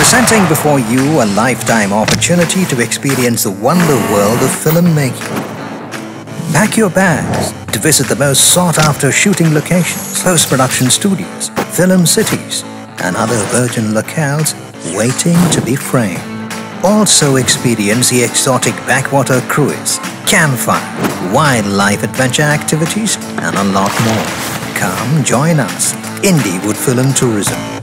Presenting before you a lifetime opportunity to experience the wonder world of filmmaking. Pack your bags to visit the most sought-after shooting locations, post-production studios, film cities, and other virgin locales waiting to be framed. Also experience the exotic backwater cruise, campfire, wildlife adventure activities, and a lot more. Come join us, Indywood Film Tourism.